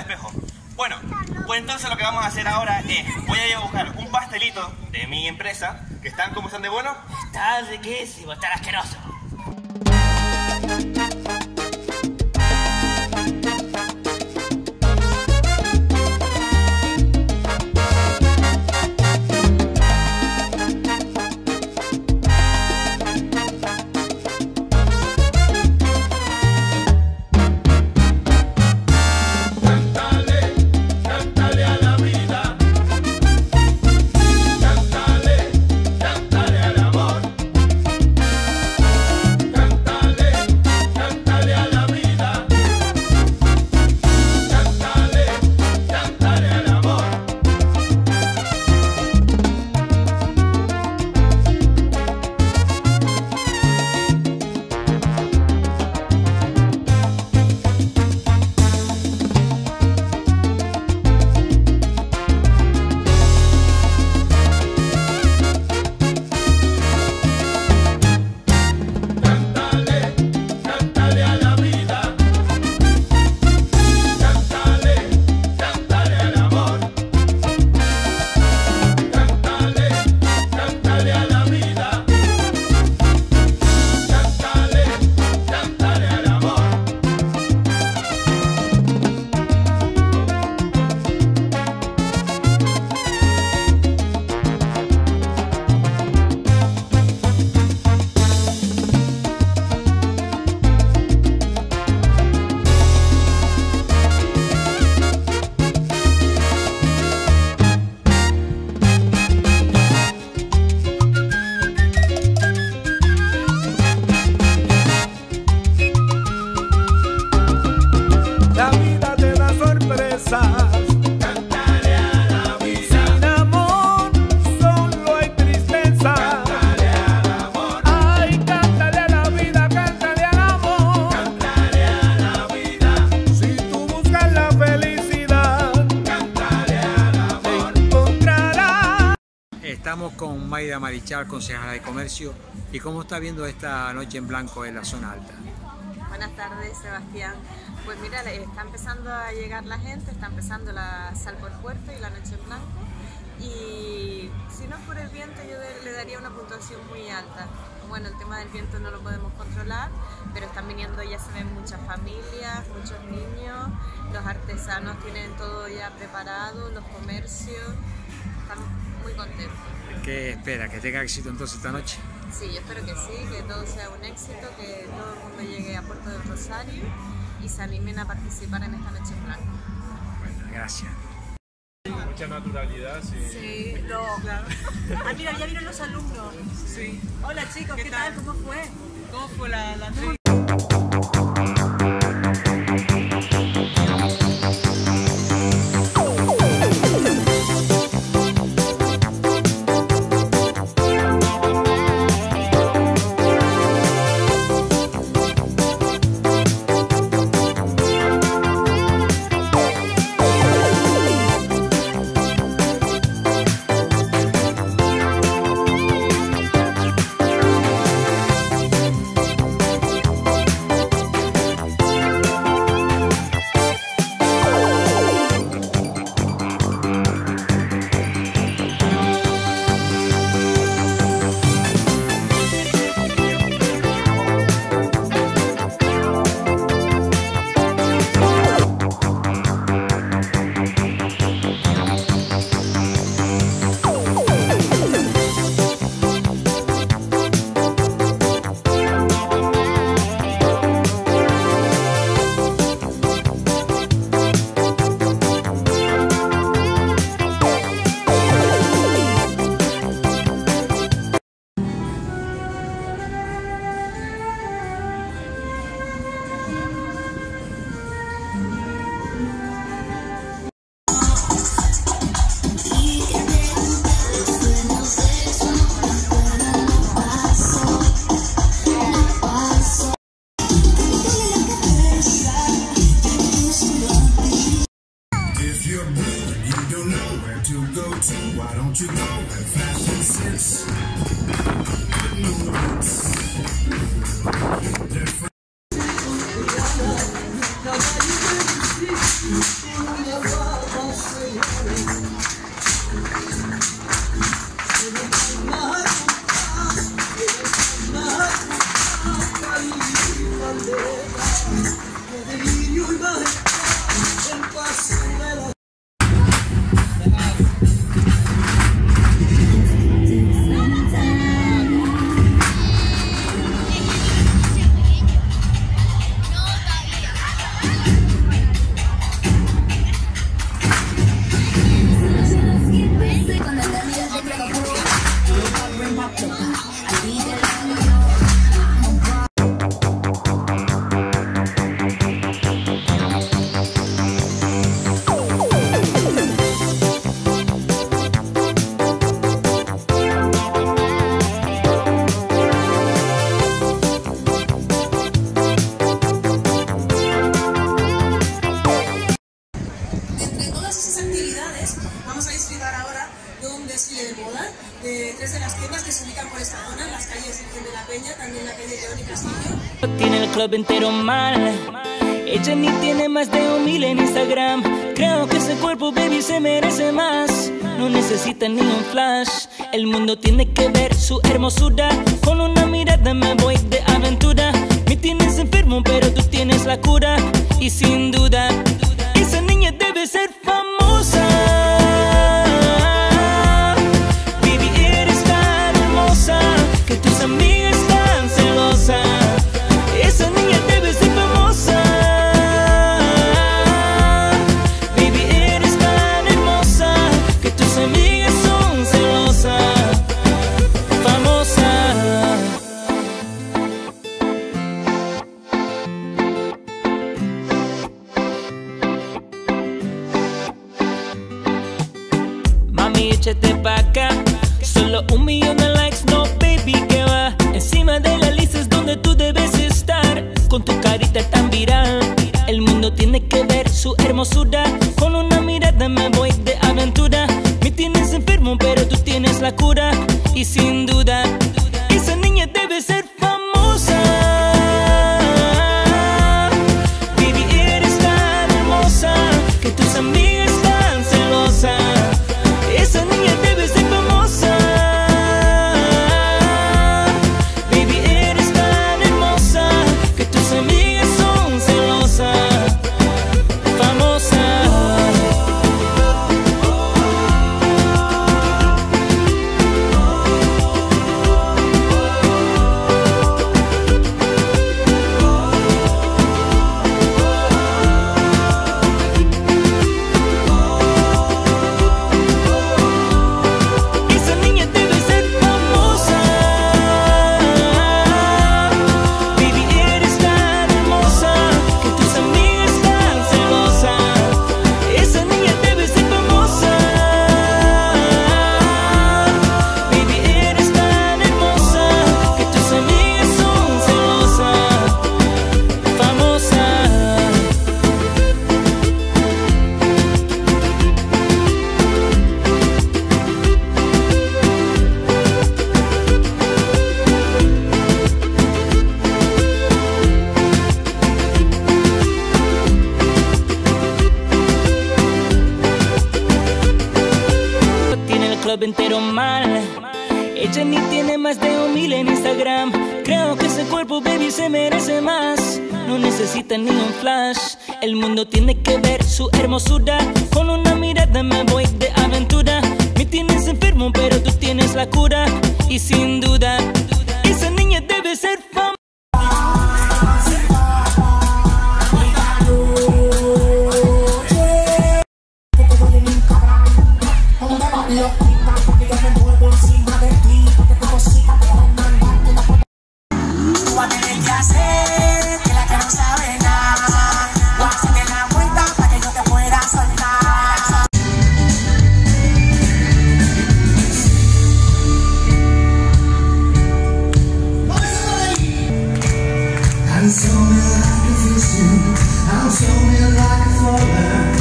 espejo. Bueno, pues entonces lo que vamos a hacer ahora es, voy a ir a buscar un pastelito de mi empresa, que están, ¿cómo están de bueno? Está riquísimo, está asqueroso. Estamos con Mayra Marichal, concejala de Comercio. ¿Y cómo está viendo esta noche en blanco en la zona alta? Buenas tardes, Sebastián. Pues mira, está empezando a llegar la gente, está empezando la Sal por Puerto y la Noche en Blanco. Y si no es por el viento, yo le daría una puntuación muy alta. Bueno, el tema del viento no lo podemos controlar, pero están viniendo, ya se ven muchas familias, muchos niños, los artesanos tienen todo ya preparado, los comercios, están muy contentos. ¿Qué espera? ¿Que tenga éxito entonces esta noche? Sí, yo espero que sí, que todo sea un éxito, que todo el mundo llegue a Puerto del Rosario y se animen a participar en esta Noche en Blanco. Bueno, gracias. Mucha naturalidad, sí. Sí, claro. Ah, mira, ya vieron los alumnos. Sí. Hola chicos, ¿qué tal? ¿Cómo fue? ¿Cómo fue la noche? Why don't you go and fashion sense? Different. Entonces, vamos a disfrutar ahora de un desfile de moda de 3 de las tiendas que se ubican por esta zona, en las calles Virgen de la Peña, también la calle León y Castillo. Tiene el club entero mal. Ella ni tiene más de 1.000 en Instagram. Creo que ese cuerpo, baby, se merece más. No necesita ni un flash. El mundo tiene que ver su hermosura. Con una mirada me voy de aventura. Me tienes enfermo, pero tú tienes la cura. Y sin duda, esa niña debe ser famosa. Baby, eres tan hermosa que tus amigas están celosas. Esa niña debe ser famosa. Baby, eres tan hermosa que tus amigas son celosas. Famosa. Mami, échate pa' acá. Solo 1 millón de likes, no baby, que va. Encima de la lista es donde tú debes estar. Con tu carita tan viral. El mundo tiene que ver su hermosura. Con una mirada me voy de aventura. Me tienes enfermo, pero tú tienes la cura. Y sin duda, esa niña debe ser famosa. Baby, eres tan hermosa que tus amigas están celosas. Esa niña debe ser famosa. Baby, eres tan hermosa que tus amigas son celosas. Famosa. Esa niña debe ser famosa. Baby, eres tan hermosa que tus amigas están celosas. Esa niña debe ser famosa. Baby, eres tan hermosa que tus amigas son celosas. Famosa. Tiene el club entero mal. Ella ni tiene más de 1.000 en Instagram. Creo que ese cuerpo, baby, se merece más. No necesita ni un flash. El mundo tiene que ver su hermosura. Con una mirada me voy de aventura. Me tienes enfermo, pero tú tienes la cura. Y sin duda, esa niña debe ser famosa. Tú vas a tener que hacer que la que no sabe nada. Voy a hacerte la vuelta para que yo te pueda soltar. I'm so like a fish, I'm so like a flower.